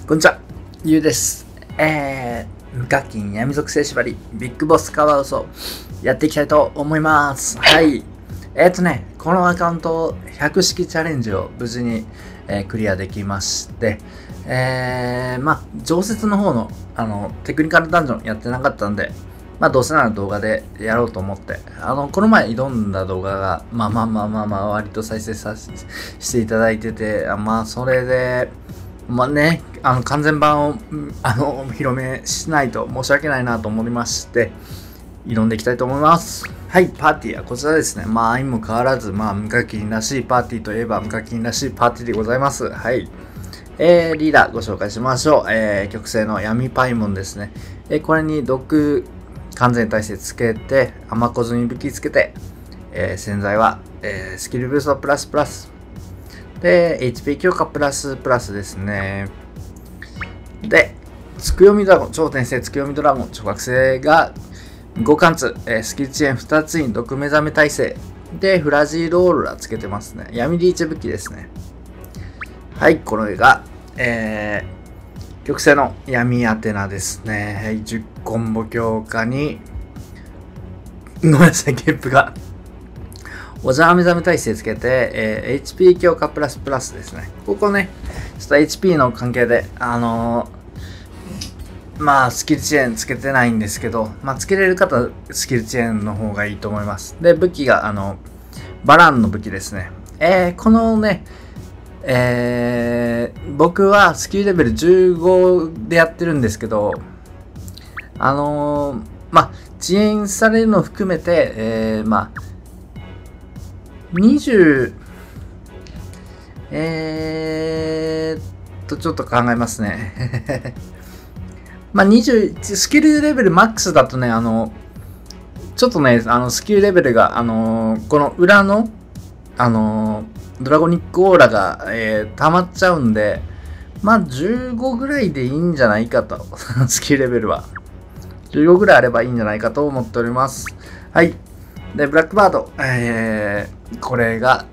こんにちは、ゆうです。無課金闇属性縛り、ビッグボスカワウソ、やっていきたいと思います。はい。このアカウント、100式チャレンジを無事に、クリアできまして、常設の方の、テクニカルダンジョンやってなかったんで、どうせなら動画でやろうと思って、この前挑んだ動画が、割と再生していただいてて、それで、完全版を、広めしないと申し訳ないなと思いまして、挑んでいきたいと思います。はい、パーティーはこちらですね。相も変わらず、無課金らしいパーティーといえば無課金らしいパーティーでございます。はい。リーダーご紹介しましょう。極性の闇パイモンですね。これに毒完全耐性つけて、甘小積み武器つけて、潜在は、スキルブーストプラスプラス。で、HP 強化プラスプラスですね。で、つくよみドラゴン、超転生つくよみドラゴン、超覚醒が5貫通、スキル遅延2つに毒目覚め耐性。で、フラジールオーロラつけてますね。闇リーチ武器ですね。はい、これが、極性の闇アテナですね。はい、10コンボ強化に、ごめんなさい、ゲップが。おじゃ目覚め耐性つけて、HP 強化プラスプラスですね。ここね、ちょっと HP の関係で、スキル遅延つけてないんですけど、つけれる方はスキル遅延の方がいいと思います。で、武器が、バランの武器ですね。このね、僕はスキルレベル15でやってるんですけど、遅延されるのを含めて、20、ちょっと考えますね。20、スキルレベルマックスだとね、ちょっとね、スキルレベルが、この裏の、ドラゴニックオーラが、溜まっちゃうんで、15ぐらいでいいんじゃないかと、スキルレベルは。15ぐらいあればいいんじゃないかと思っております。はい。で、ブラックバード、これが、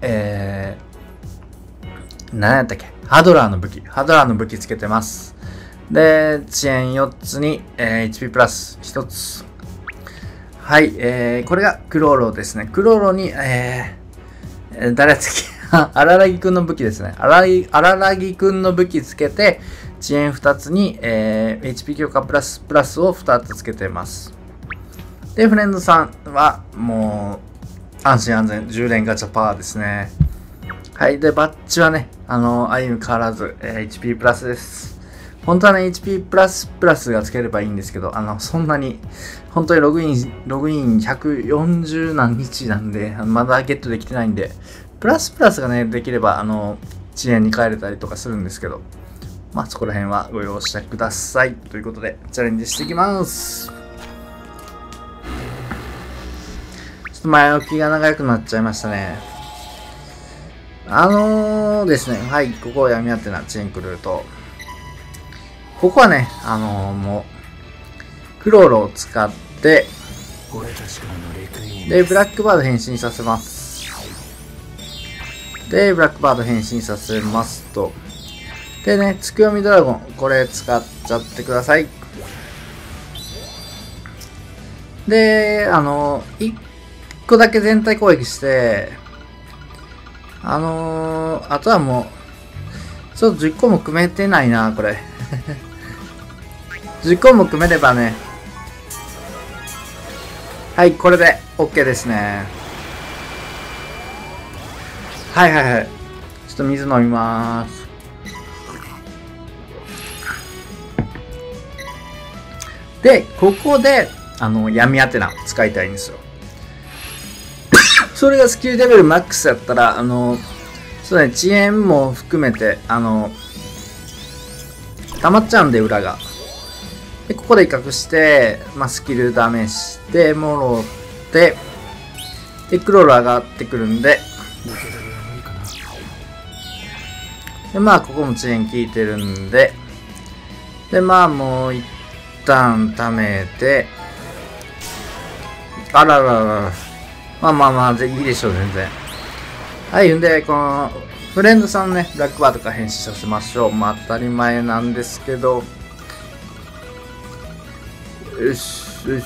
何やったっけ？ハドラーの武器つけてます。で、遅延4つに、HP プラス1つ。はい、これがクローロですね。クローロに、誰やったっけ？荒らぎくんの武器ですね。荒らぎくんの武器つけて、遅延2つに、HP 強化プラスプラスを2つつけてます。で、フレンドさんは、もう、安心安全、10連ガチャパワーですね。はい。で、バッジはね、相変わらず、HP プラスです。本当はね、HP プラスプラスがつければいいんですけど、そんなに、本当にログイン140何日なんで、まだゲットできてないんで、プラスプラスがね、できれば、遅延に変えれたりとかするんですけど、そこら辺はご容赦ください。ということで、チャレンジしていきます。前置きが長くなっちゃいましたね。ですね、はい、ここ闇アテナ、チェーンクルーと、ここはね、もう、クローロを使って、で、ブラックバード変身させます。で、ブラックバード変身させますと、でね、つくよみドラゴン、これ使っちゃってください。で、1個だけ全体攻撃して、あとはもう、ちょっと10個も組めてないな、これ。10個も組めればね、はい、これで OK ですね。はい。ちょっと水飲みます。で、ここで、闇アテナ使いたいんですよ。それがスキルレベルマックスやったら、そうね、遅延も含めて、溜まっちゃうんで、裏が。で、ここで威嚇して、スキルダメして、もろって、で、クロール上がってくるんで、で、ここも遅延効いてるんで、で、もう一旦溜めて、あらららら。いいでしょう、全然。はい、んで、この、 フレンドさんね、ブラックバーとか変身させましょう。まあ当たり前なんですけど。よし、よし。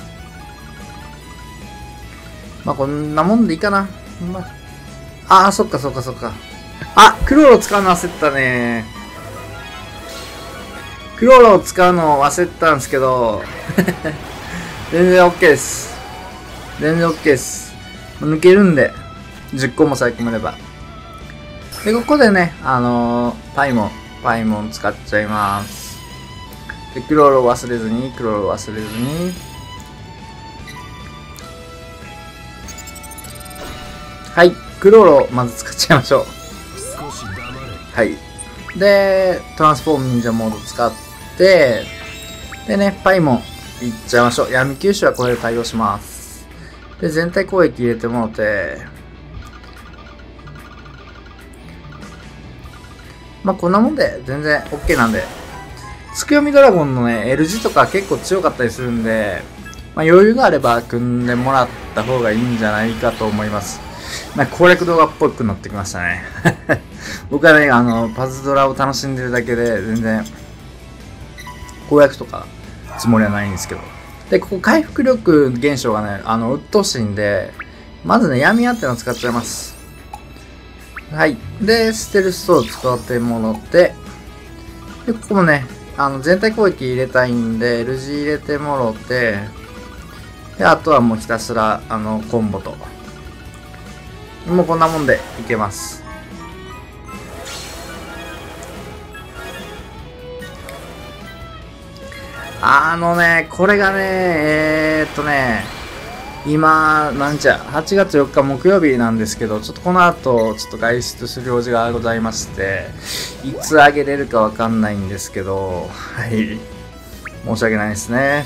まあこんなもんでいいかな。ああ、そっかそっかそっか。あ、クローロ使うの忘れてたね。クローロを使うの忘れてたんですけど、全然 OK です。全然 OK です。抜けるんで、10個も最込めれば。で、ここでね、パイモン使っちゃいます。で、クローロ忘れずに、はい、クローロまず使っちゃいましょう。はい。で、トランスフォーム忍者モード使って、でね、パイモンいっちゃいましょう。闇吸収はこれで対応します。で、全体攻撃入れてもらって、まあこんなもんで全然 OK なんで、つくよみドラゴンのね、L 字とか結構強かったりするんで、まあ余裕があれば組んでもらった方がいいんじゃないかと思います。まあ攻略動画っぽくなってきましたね。僕はね、パズドラを楽しんでるだけで、全然、攻略とかつもりはないんですけど。で、ここ回復力現象がね、鬱陶しいんで、まずね、闇あっての使っちゃいます。はい。で、ステルスを使ってもらって、で、ここもね、全体攻撃入れたいんで、L 字入れてもろて、で、あとはもうひたすら、コンボと。もうこんなもんでいけます。これがね、今、8月4日木曜日なんですけど、ちょっとこの後、ちょっと外出する用事がございまして、いつあげれるかわかんないんですけど、はい。申し訳ないですね。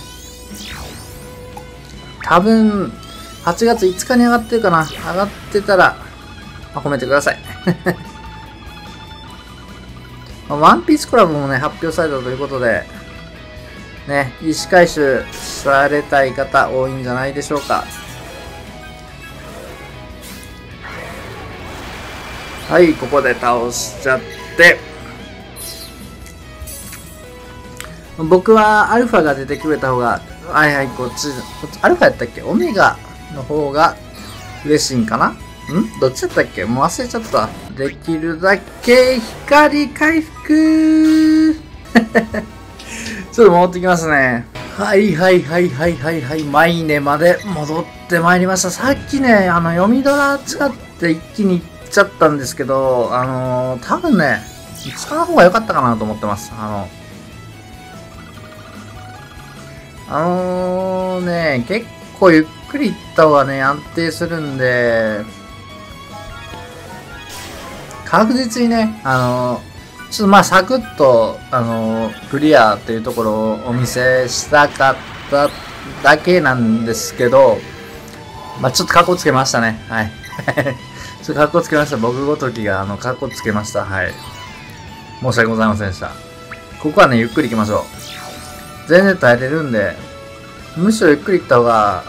多分、8月5日に上がってるかな。上がってたら、褒めてください。ワンピースコラボもね、発表されたということで、ね、意思回収されたい方多いんじゃないでしょうか。はい、ここで倒しちゃって。僕はアルファが出てくれた方が、こっち、アルファやったっけ？オメガの方が嬉しいんかな？どっちだったっけ？もう忘れちゃった。できるだけ光回復ちょっと戻ってきますね。はい。マイネまで戻ってまいりました。さっきね、読みドラ使って一気に行っちゃったんですけど、多分ね、使う方が良かったかなと思ってます。結構ゆっくり行った方がね、安定するんで、確実にね、ちょっとサクッと、クリアっていうところをお見せしたかっただけなんですけど、ちょっとカッコつけましたね。はい。ちょっとカッコつけました。僕ごときが、カッコつけました。はい。申し訳ございませんでした。ここはね、ゆっくり行きましょう。全然耐えれるんで、むしろゆっくり行った方が、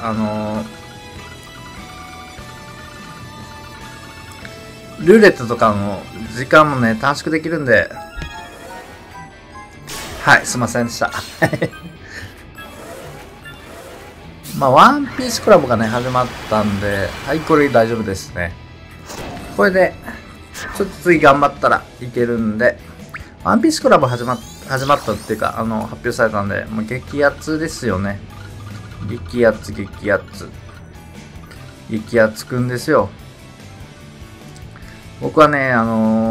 ルーレットとかの時間もね、短縮できるんで、はい、すいませんでした。ワンピースコラボがね、始まったんで、はい、これ大丈夫ですね。これで、ちょっと次頑張ったらいけるんで、ワンピースコラボ始まったっていうか、発表されたんで、もう激アツですよね。激アツくんですよ。僕はね、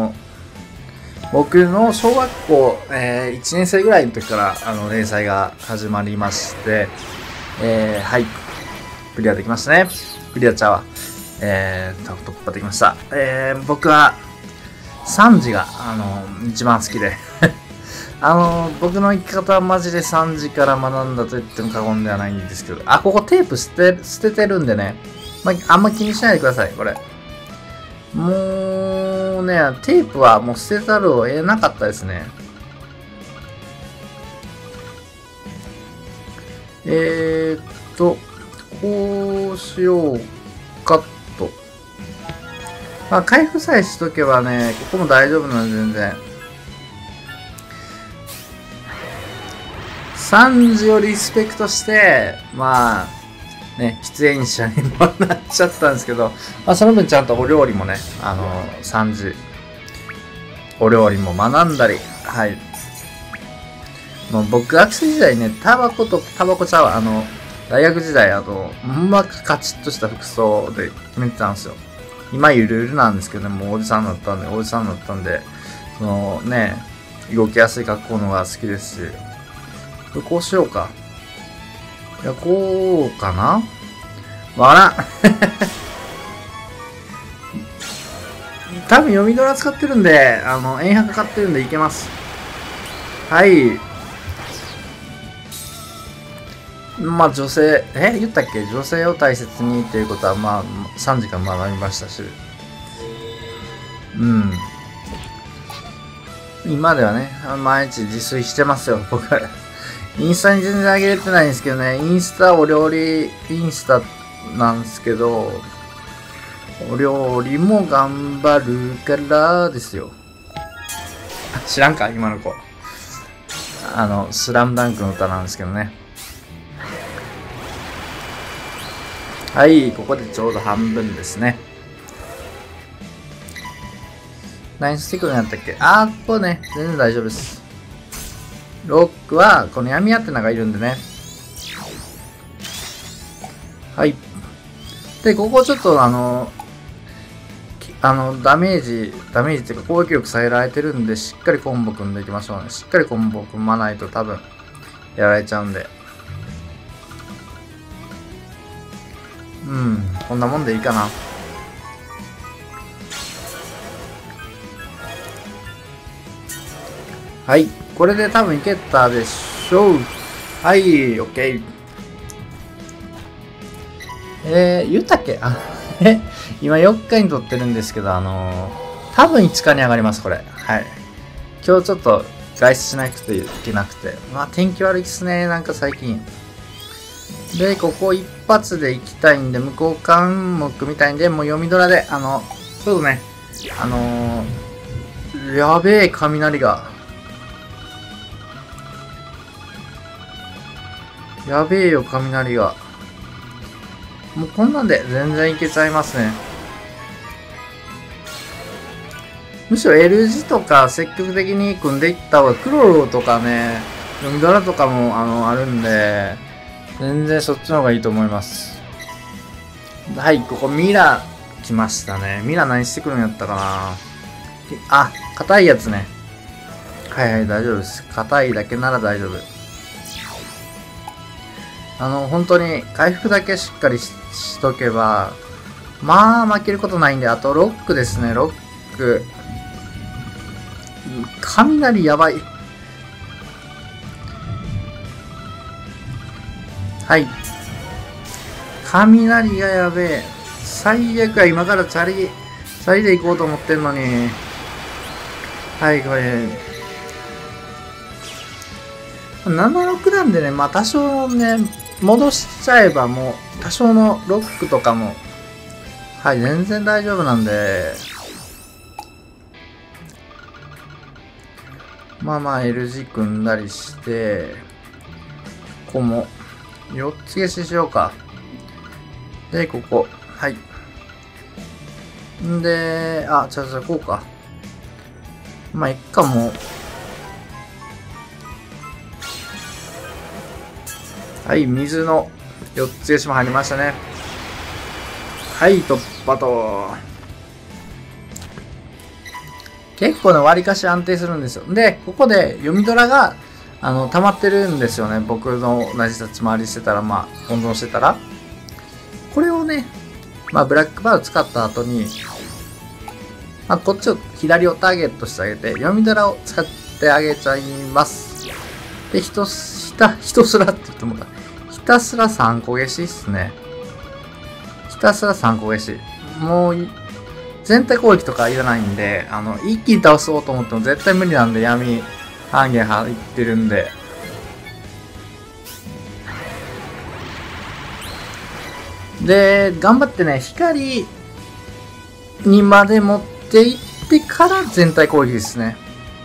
僕の小学校、1年生ぐらいの時から、連載が始まりまして、はい。クリアできましたね。クリアちゃうわ。突破できました。僕は、サンジが、一番好きで。僕の生き方はマジで3時から学んだと言っても過言ではないんですけど、ここテープ捨ててるんでね、あんま気にしないでください、これ。もうね、テープはもう捨てざるを得なかったですね。こうしようかと。 まあ、回復さえしとけばね、ここも大丈夫なので全然。3時をリスペクトして、まあ、ね、喫煙者にもなっちゃったんですけど、まあ、その分ちゃんとお料理もね、3時、お料理も学んだり、はい。もう僕学生時代ね、タバコちゃう、大学時代、ほんまカチッとした服装で決めてたんですよ。今ゆるゆるなんですけども、おじさんだったんで、そのね、動きやすい格好の方が好きですし、こうしようか。いや、こうかなわからん。多分読みドラ使ってるんで、円白買ってるんでいけます。はい。まあ女性、言ったっけ、女性を大切にっていうことは、まあ3時間学びましたし。うん。今ではね、毎日自炊してますよ、僕は。インスタに全然上げれてないんですけどね、インスタお料理インスタなんですけど、お料理も頑張るからですよ。知らんか今の子。スラムダンクの歌なんですけどね。はい、ここでちょうど半分ですね。何してくるんやったっけ？ここね、全然大丈夫です。ロックは、この闇アテナがいるんでね。はい。で、ここちょっとダメージっていうか攻撃力下げられてるんで、しっかりコンボ組んでいきましょうね。しっかりコンボ組まないと多分、やられちゃうんで。こんなもんでいいかな。はい。これで多分いけたでしょう。はい、OK。言ったっけ今4日に撮ってるんですけど、多分5日に上がります、これ。はい。今日ちょっと外出しなくていけなくて。まあ、天気悪いっすね、なんか最近。で、ここ一発で行きたいんで、向こう関目みたいんで、もう読みドラで、そうね、やべえ、雷が。やべえよ、雷が。もうこんなんで全然いけちゃいますね。むしろ L 字とか積極的に組んでいった方が、クロロとかね、読みドラとかもあるんで、全然そっちの方がいいと思います。はい、ここミラ来ましたね。ミラ何してくるんやったかな。硬いやつね。はいはい、大丈夫です。硬いだけなら大丈夫。本当に回復だけしっかり しとけば、まあ負けることないんで、あとロックですね、ロック。雷やばい。はい。雷がやべえ。最悪は今からチャリで行こうと思ってんのに。はい、これ。76なんでね、まあ多少ね、戻しちゃえばもう、多少のロックとかも、はい、全然大丈夫なんで、まあまあ L 字組んだりして、ここも、4つ消ししようか。で、ここ、はい。んで、じゃあこうか。まあ、いっかもう。はい、水の4つ消しも入りましたね。はい、突破と。結構ね、割かし安定するんですよ。で、ここで読みドラが、溜まってるんですよね。僕の同じ立ち回りしてたら、まあ、温存してたら。これをね、まあ、ブラックバーを使った後に、まあ、こっちを左をターゲットしてあげて、読みドラを使ってあげちゃいます。で、ひたすらって言ってもらった。ひたすら3個消しっすね。ひたすら3個消し。もう、全体攻撃とかいらないんで、一気に倒そうと思っても絶対無理なんで、闇半減入ってるんで。で、頑張ってね、光にまで持っていってから全体攻撃ですね。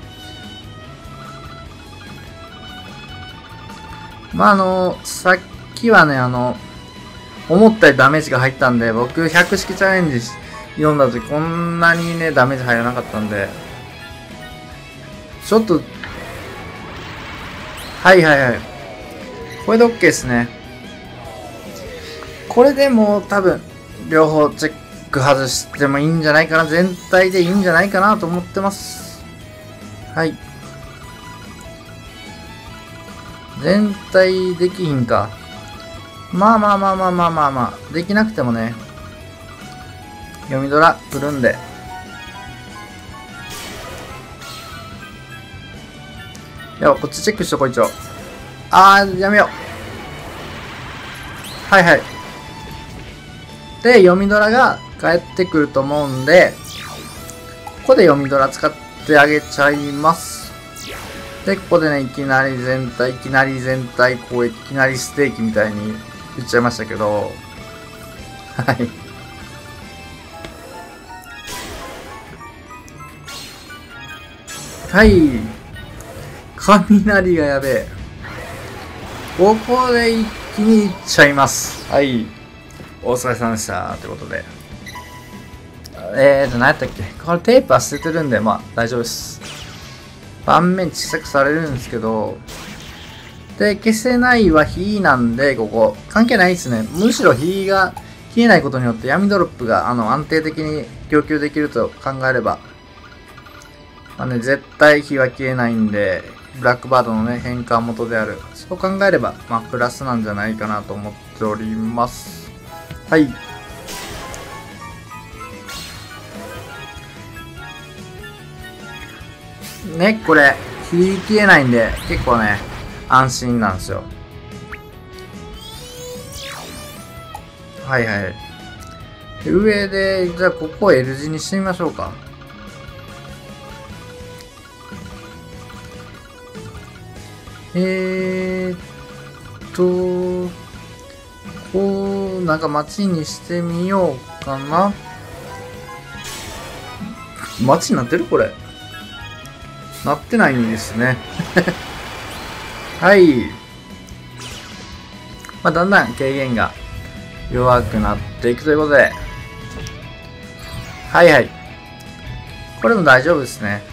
まあさっきはね、思ったよりダメージが入ったんで、僕100式チャレンジ読んだ時こんなにね、ダメージ入らなかったんで、ちょっと、はいはいはい。これで OK ですね。これでもう多分、両方チェック外してもいいんじゃないかな。全体でいいんじゃないかなと思ってます。はい。全体できひんか。まあまあまあまあまあまあまあ。できなくてもね。読みドラ来るんで。いや、こっちチェックしとこう一応。やめよう。はいはい。で、読みドラが帰ってくると思うんで、ここで読みドラ使ってあげちゃいます。で、ここでね、いきなり全体攻撃、いきなりステーキみたいに言っちゃいましたけど、はい。はい。雷がやべえ。ここで一気にいっちゃいます。はい。お疲れ様でした。ということで。何やったっけ？これテープは捨ててるんで、まあ大丈夫です。盤面小さくされるんですけど、で、消せないは火なんで、ここ。関係ないですね。むしろ火が消えないことによって闇ドロップが安定的に供給できると考えれば、まあね、絶対火は消えないんで、ブラックバードのね、変換元である。そう考えれば、まあプラスなんじゃないかなと思っております。はい。ね、これ、火消えないんで、結構ね、安心なんですよ。はいはい。上で、じゃあここを L 字にしてみましょうか。こう、なんか街にしてみようかな。街になってるこれ。なってないんですね。はい。まあ、だんだん軽減が弱くなっていくということで。はいはい。これも大丈夫ですね。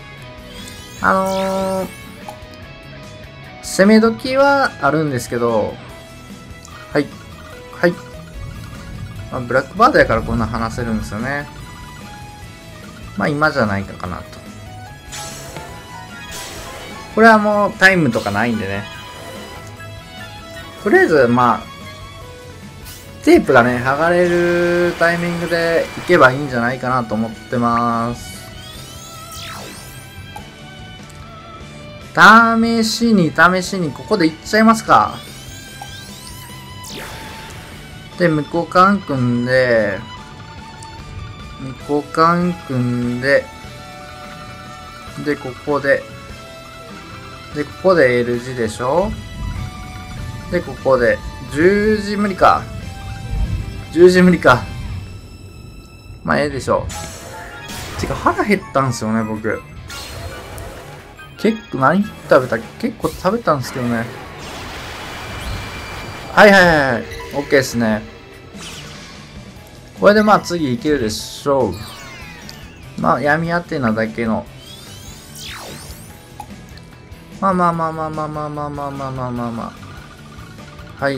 攻め時はあるんですけど、はい。はい。まあ、ブラックバードやからこんな話せるんですよね。まあ今じゃないかなと。これはもうタイムとかないんでね。とりあえずまあ、テープがね、剥がれるタイミングでいけばいいんじゃないかなと思ってます。試しにここでいっちゃいますか。で、向こう間組んで、で、ここで L 字でしょ。で、ここで、十字無理か。まあ、ええでしょう。てか、腹減ったんすよね、僕。結構、何食べた？結構食べたんですけどね。はい。OK ですね。これでまあ次いけるでしょう。まあ、闇アテナだけの。まあ。はい。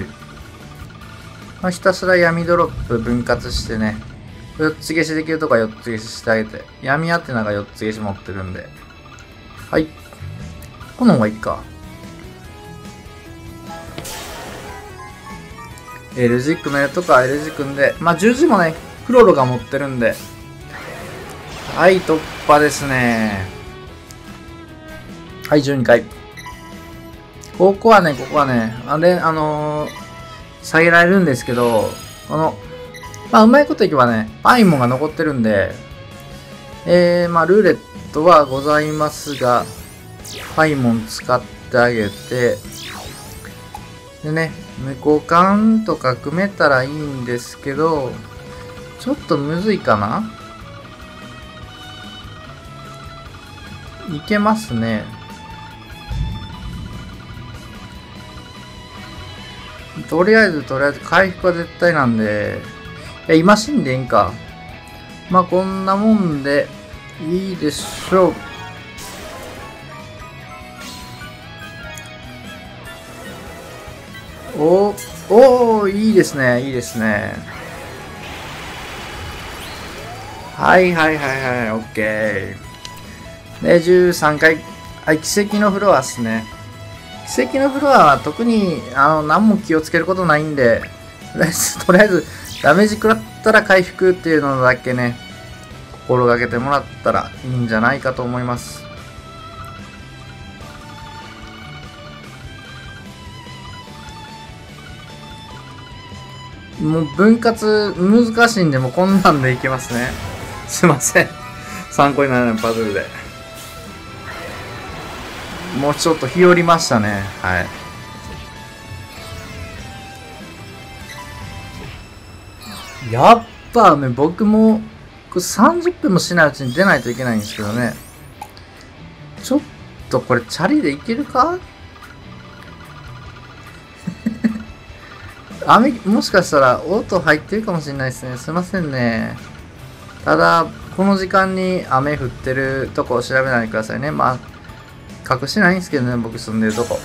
まあ、ひたすら闇ドロップ分割してね。4つ消しできるとか4つ消ししてあげて。闇アテナが4つ消し持ってるんで。はい。この方がいいか。L 字組めるとか L 字組んで。まあ、十字もね、クロロが持ってるんで。はい、突破ですね。はい、12回。ここはね、下げられるんですけど、まあ、うまいこといけばね、パイモンが残ってるんで、まあ、ルーレットはございますが、パイモン使ってあげて、でね、無交換とか組めたらいいんですけど、ちょっとむずいかな？ いけますね。とりあえず回復は絶対なんで、今死んでいいんか。まあこんなもんでいいでしょう。おー、いいですね、いいですね。はい、オッケー。で、13回。はい、奇跡のフロアですね。奇跡のフロアは特に、何も気をつけることないんで、とりあえず、ダメージ食らったら回復っていうのだけね、心がけてもらったらいいんじゃないかと思います。もう分割難しいんで、もうこんなんでいけますね。すいません。参考にならないパズルで。もうちょっと日和りましたね。はい。やっぱね、僕も30分もしないうちに出ないといけないんですけどね。ちょっとこれチャリでいけるか雨、もしかしたら音入ってるかもしれないですね。すいませんね。ただ、この時間に雨降ってるとこを調べないでくださいね。まあ、隠してないんですけどね、僕住んでるとこ。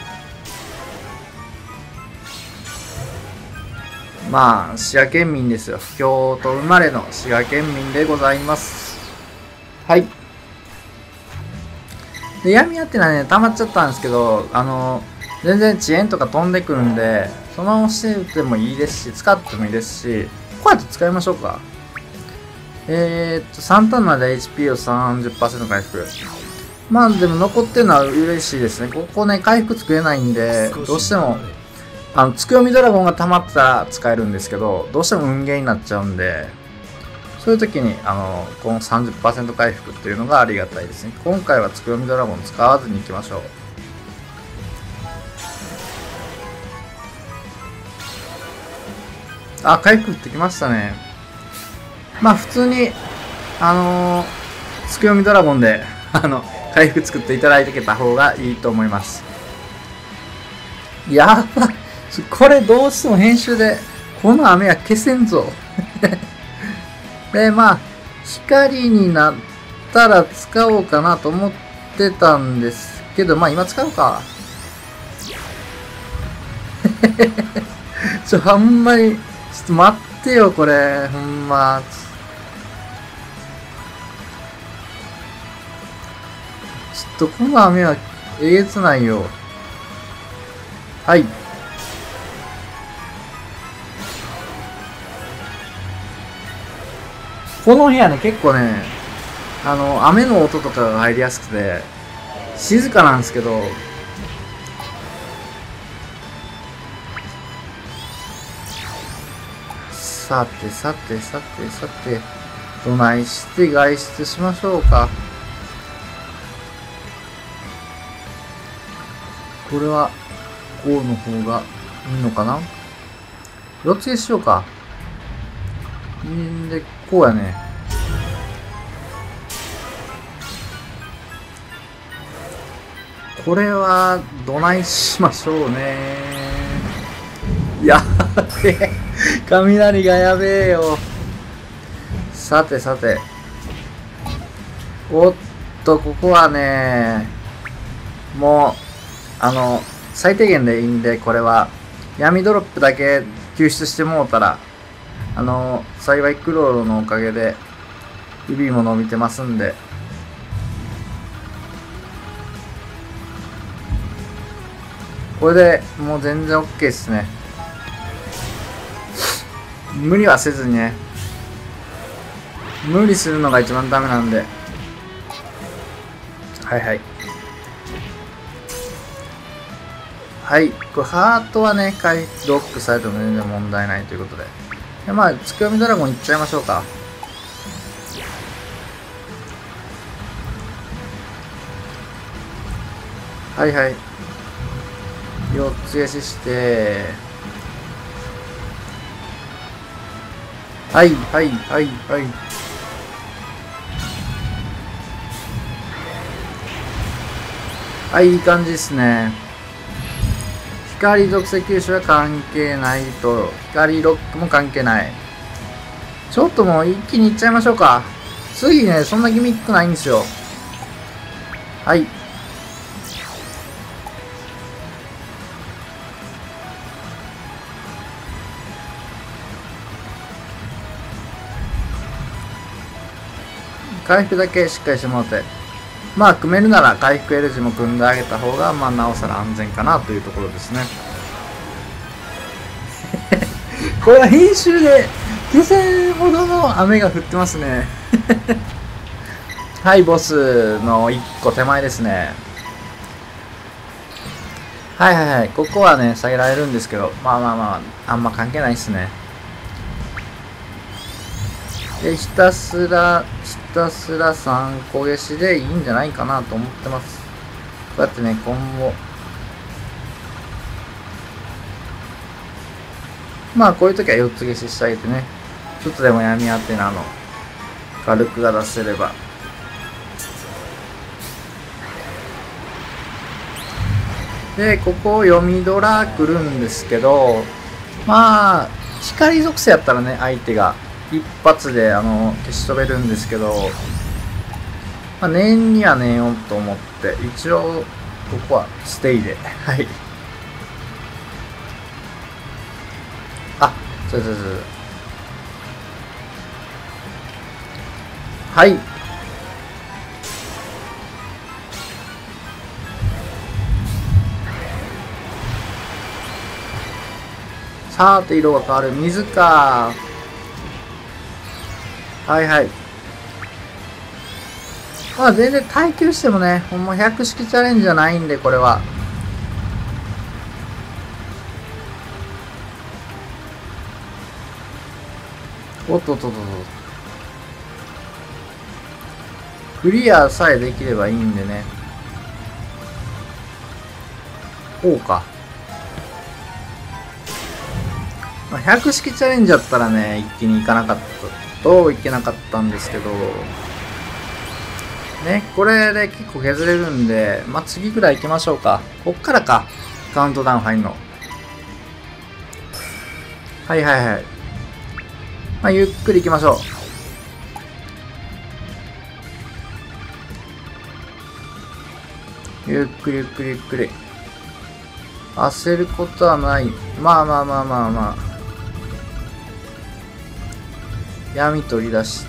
まあ、滋賀県民ですよ。京都生まれの滋賀県民でございます。はい。で、闇屋ってのはね、溜まっちゃったんですけど、全然遅延とか飛んでくるんで、そのまましててもいいですし、使ってもいいですし、こうやって使いましょうか。3ターンまで HP を 30% 回復。まあでも残ってるのは嬉しいですね。ここね、回復作れないんで、どうしても、つくよみドラゴンが溜まったら使えるんですけど、どうしても運ゲーになっちゃうんで、そういう時に、この 30% 回復っていうのがありがたいですね。今回はつくよみドラゴン使わずに行きましょう。あ、回復ってきましたね。まあ普通に、つくよみドラゴンで、回復作っていただいてけた方がいいと思います。やばい。これどうしても編集で、この雨は消せんぞ。で、まあ、光になったら使おうかなと思ってたんですけど、まあ今使うか。あんまり、ちょっと待ってよ、これ。ほんま。ちょっとこの雨はえげつないよ。はい。この部屋ね、結構ね、雨の音とかが入りやすくて、静かなんですけど、さて、どないして外出しましょうか。これは、こうの方がいいのかな。どっちにしようか。で、こうやね。これは、どないしましょうね。やべえ。雷がやべえよ。さて。おっと、ここはね、もう、最低限でいいんで、これは、闇ドロップだけ救出してもうたら、幸いクロロのおかげで、指も伸びてますんで、これでもう全然 OK ですね。無理はせずにね。無理するのが一番ダメなんで。はい。はい。これハートはね、ロックされても全然問題ないということで。まあ、つくよみドラゴンいっちゃいましょうか。はい。4つ消しして、はい。 はい、いい感じですね。光属性吸収は関係ないと、光ロックも関係ない。ちょっともう一気にいっちゃいましょうか。次ね、そんなギミックないんですよ。はい。回復だけしっかりしてもらって。まあ、組めるなら回復 L 字も組んであげた方が、まあ、なおさら安全かなというところですね。これは編集で消せるほどの雨が降ってますね。はい、ボスの1個手前ですね。はいはいはい、ここはね、下げられるんですけど、まあまあまあ、あんま関係ないっすね。で、ひたすら3個消しでいいんじゃないかなと思ってます。こうやってね、今後。まあ、こういう時は4つ消ししてあげてね。ちょっとでも闇当てなの、火力が出せれば。で、ここ読みドラ来るんですけど、まあ、光属性やったらね、相手が一発で消し飛べるんですけど、まあ、念には念ようと思って、一応、ここはステイで。はい。あ、そう。はい。さーて色が変わる。水か。はいはい。まあ全然耐久してもね、ほんま100式チャレンジじゃないんで、これは。おっとっとっとっと。クリアさえできればいいんでね。こうか。まあ、100式チャレンジだったらね、一気に行かなかったといけなかったんですけど、ね、これで結構削れるんで、まあ、次ぐらい行きましょうか。こっからか、カウントダウン入んの。はいはいはい。まあ、ゆっくり行きましょう。ゆっくり。焦ることはない。まあ。闇取り出して、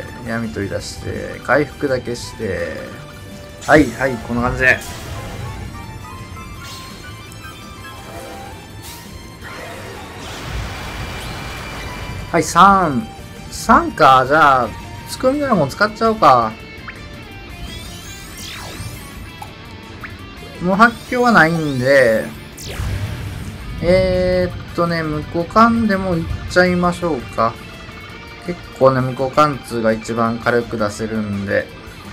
回復だけして、はい、こんな感じで。はい、3か。じゃあ、つくみドラゴン使っちゃおうか。もう発狂はないんで、無効貫でもいっちゃいましょうか。結構ね、無効貫通が一番火力出せるんで。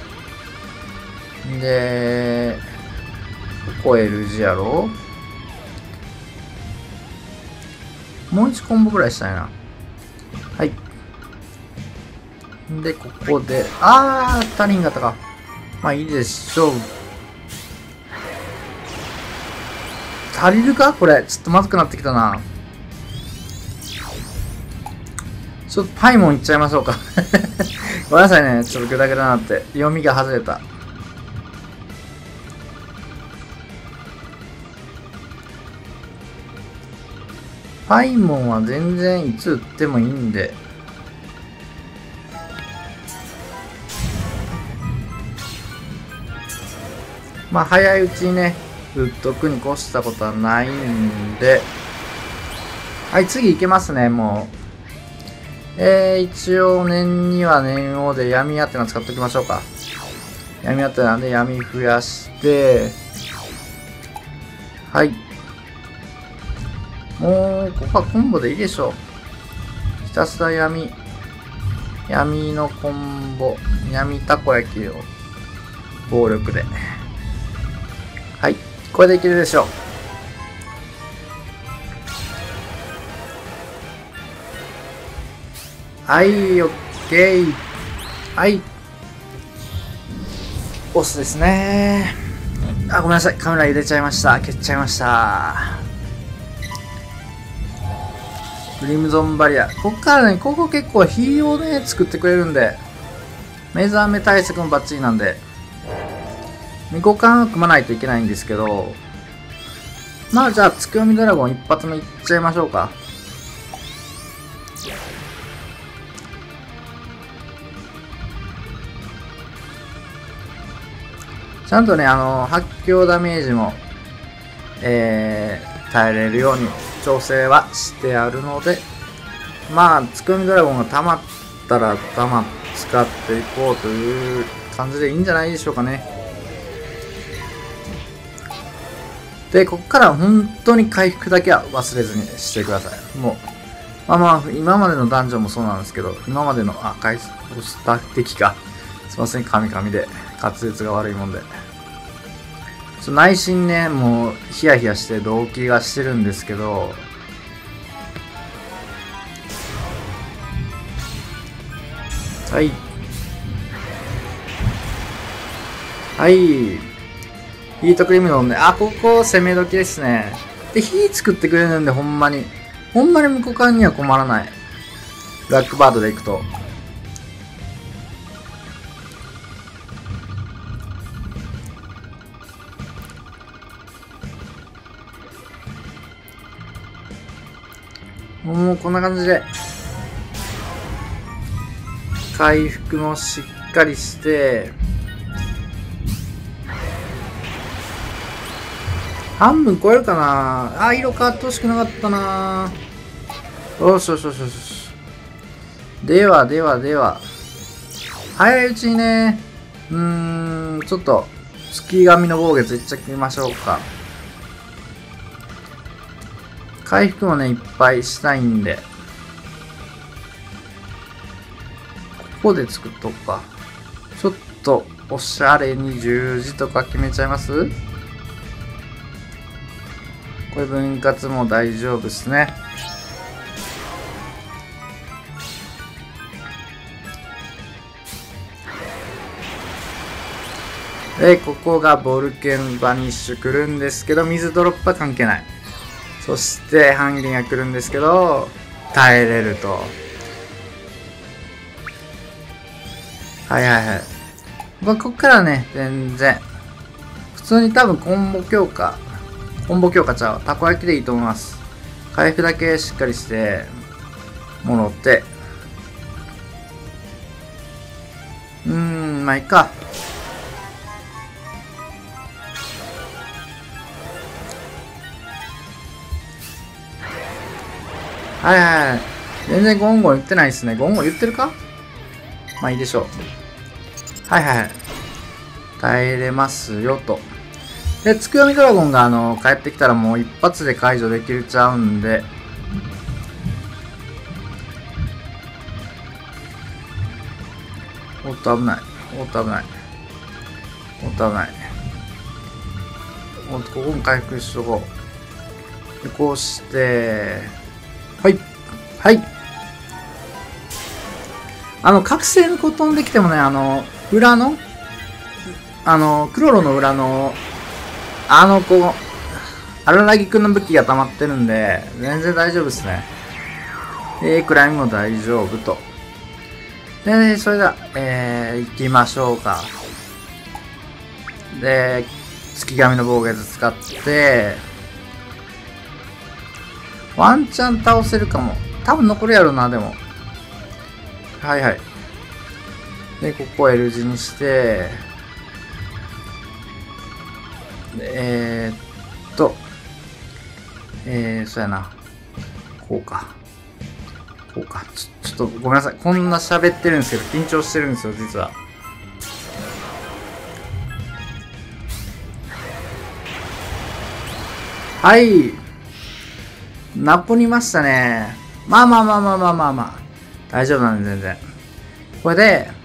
で、ここ L 字やろ。もう1コンボぐらいしたいな。はい。で、ここで、足りんかったか。まあいいでしょう。足りるかこれ。ちょっとまずくなってきたな。ちょっとパイモンいっちゃいましょうか。ごめんなさいね。ちょっとグダグダなって。読みが外れた。パイモンは全然いつ打ってもいいんで。まあ早いうちにね、打っとくに越したことはないんで。はい、次いけますね、もう。一応念には念をで闇当てな使っておきましょうか。闇当てなんで闇増やして、はい。もう、ここはコンボでいいでしょう。ひたすら闇のコンボ、闇たこ焼きを暴力で。はい、これでいけるでしょう。はい、オッケー。はい。ボスですね。 あ、ごめんなさい。カメラ入れちゃいました。消っちゃいました。クリムゾンバリア。こっからね、ここ結構ヒールをね、作ってくれるんで、目覚め対策もバッチリなんで、2個間組まないといけないんですけど、まあじゃあ、月読みドラゴン一発目いっちゃいましょうか。ちゃんとね、発狂ダメージも、耐えれるように調整はしてあるので、まあ、月読みドラゴンが溜まったら使っていこうという感じでいいんじゃないでしょうかね。で、ここから本当に回復だけは忘れずにしてください。もう、まあ、今までのダンジョンもそうなんですけど、今までの、回復した敵が、すいません、神々で、滑舌が悪いもんで。内心ね、もう、ヒヤヒヤして動悸がしてるんですけど、はい。はい。ヒートクリーム飲んで、ここ攻め時ですね。で、火作ってくれるんで、ほんまに向こう側には困らない。ブラックバードで行くと。もうこんな感じで、回復もしっかりして、半分超えるかな。色変わってほしくなかったな。よしよしよしよし。では。早いうちにね、ちょっと、月神の暴月いっちゃってみましょうか。回復もね、いっぱいしたいんで。ここで作っとくか。ちょっと、おしゃれに十字とか決めちゃいます？これ分割も大丈夫ですね。で、ここがボルケンバニッシュ来るんですけど、水ドロップは関係ない。そして半減が来るんですけど、耐えれると。はい。ここからね、全然。普通に多分コンボ強化ちゃう。たこ焼きでいいと思います。回復だけしっかりして、もろって。まあいいか。はい。全然ゴンゴン言ってないですね。ゴンゴン言ってるか？まあいいでしょう。はい。耐えれますよと。で、月読みドラゴンが帰ってきたらもう一発で解除できるちゃうんで。おっと危ない。ここも回復しとこう。で、こうして、はい。覚醒の子飛んできてもね、裏の、クロロの裏の、荒らぎくんの武器が溜まってるんで、全然大丈夫ですね。クライムも大丈夫と。で、それでは、行きましょうか。で、月神の暴月使って、ワンチャン倒せるかも。多分残るやろな、でも。はい。で、ここを L 字にして、そうやな。こうか。ちょっとごめんなさい。こんな喋ってるんですけど、緊張してるんですよ、実は。はい。残りましたね。まあ。大丈夫なんで、全然。これ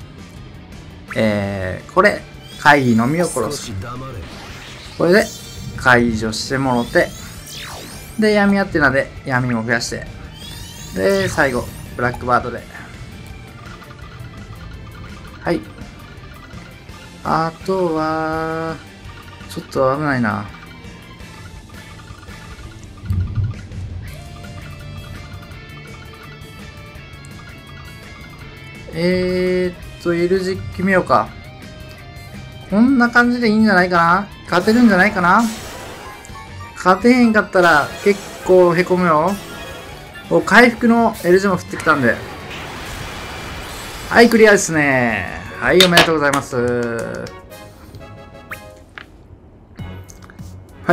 で、これ、会議のみを殺す。これで、解除してもろて、で、闇アテナで闇も増やして、で、最後、ブラックバードで。はい。あとは、 ちょっと危ないな。L 字決めようか。こんな感じでいいんじゃないかな。勝てるんじゃないかな。勝てへんかったら結構へこむよ。回復の L 字も降ってきたんで。はい、クリアですね。はい、おめでとうございます。はい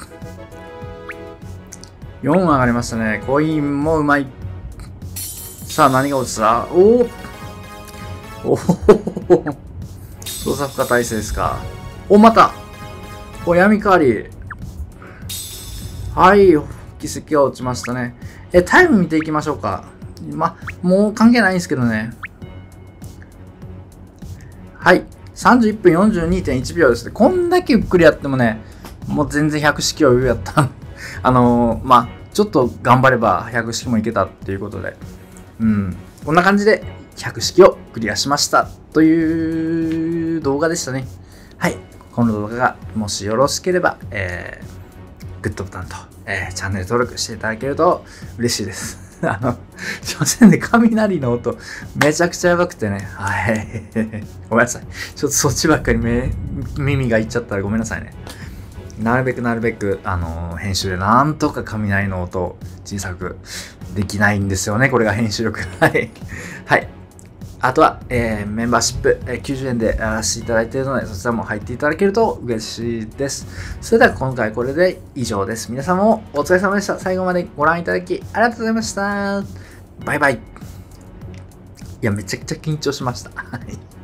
。4上がりましたね。コインもうまい。さあ、何が落ちた？おお操作不可耐性ですか。また闇変わり。はい、奇跡が落ちましたね。タイム見ていきましょうか。もう関係ないんですけどね。はい。31分 42.1 秒ですね。こんだけゆっくりやってもね、もう全然100式は余裕やった。ちょっと頑張れば100式もいけたっていうことで。こんな感じで100式をクリアしましたという動画でしたね。はい。この動画がもしよろしければ、グッドボタンと、チャンネル登録していただけると嬉しいです。すいませんね、雷の音、めちゃくちゃやばくてね。はい。ごめんなさい。ちょっとそっちばっかり耳がいっちゃったらごめんなさいね。なるべく、編集でなんとか雷の音を小さくできないんですよね。これが編集力。はい。はい。あとは、メンバーシップ、90円でやらせていただいているので、そちらも入っていただけると嬉しいです。それでは今回これで以上です。皆様もお疲れ様でした。最後までご覧いただきありがとうございました。バイバイ。いや、めちゃくちゃ緊張しました。はい。